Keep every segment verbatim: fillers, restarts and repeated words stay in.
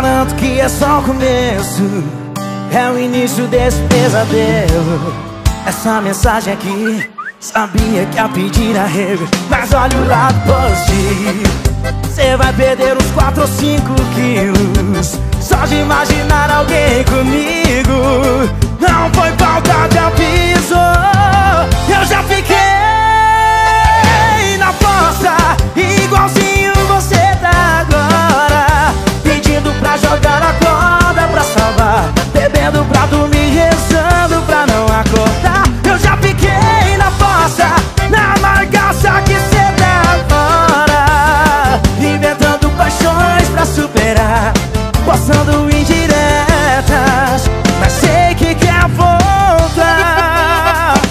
Garanto que é só o começo, é o início desse pesadelo. Essa mensagem aqui, sabia que ia pedir arrego, mas olha o lado positivo. Cê vai perder uns quatro ou cinco quilos só de imaginar alguém comigo. Não foi falta de aviso, eu já fiquei na fossa, igualzinho você tá agora, pedindo pra jogar a corda pra salvar, bebendo pra dormir, rezando pra não acordar. Eu já fiquei na fossa, na margaça que cê dá agora, inventando paixões pra superar, postando indiretas, mas sei que quer voltar.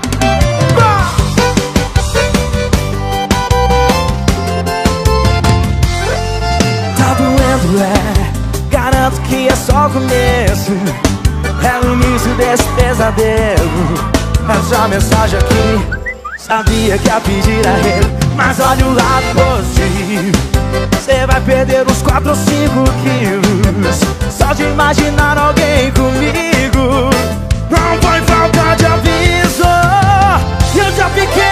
Tá doendo, é, garanto que é só o começo, é o início desse pesadelo. Essa mensagem aqui, sabia que ia pedir arrego, mas olha o lado positivo. Cê vai perder uns quatro ou cinco quilos só de imaginar alguém comigo. Não foi falta de aviso, eu já fiquei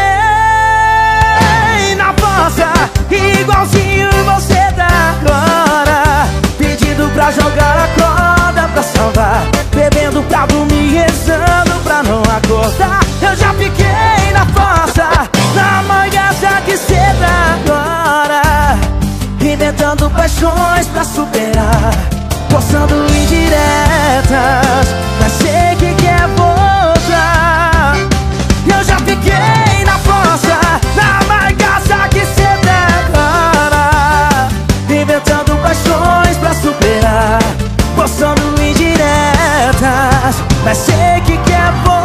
na fossa, igualzinho você tá agora, pedindo pra jogar a corda pra salvar, bebendo pra dormir, rezando pra não acordar. Eu já fiquei na fossa, na mangaça que cê tá agora, inventando paixões pra superar, postando indiretas, mas sei que quer voltar. Eu já fiquei na fossa, na margaça que cê tá agora, inventando paixões pra superar, postando indiretas, mas sei que quer voltar.